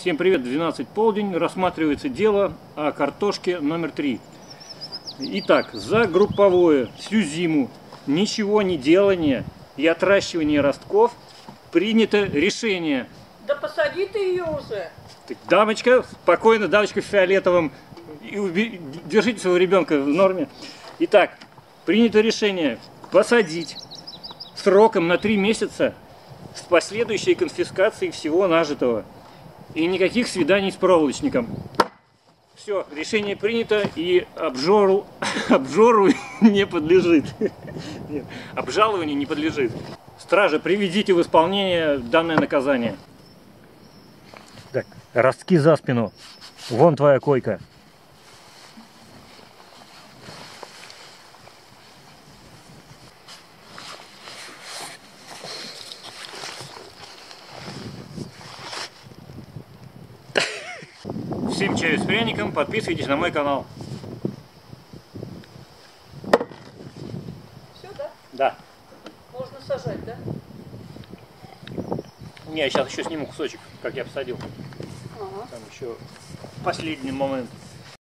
Всем привет, 12 полдень, рассматривается дело о картошке номер 3. Итак, за групповое всю зиму ничего не делание и отращивание ростков принято решение. Да посади ты ее уже. Так, дамочка, спокойно, дамочка в фиолетовом, держите своего ребенка в норме. Итак, принято решение посадить сроком на 3 месяца с последующей конфискацией всего нажитого. И никаких свиданий с проволочником. Все, решение принято и обжору не подлежит. Нет, обжалованию не подлежит. Стража, приведите в исполнение данное наказание. Так, ростки за спину. Вон твоя койка. Всем чаю с пряником, подписывайтесь на мой канал. Все, да? Да. Можно сажать, да? Не, я сейчас еще сниму кусочек, как я посадил. Ага. Там еще последний момент.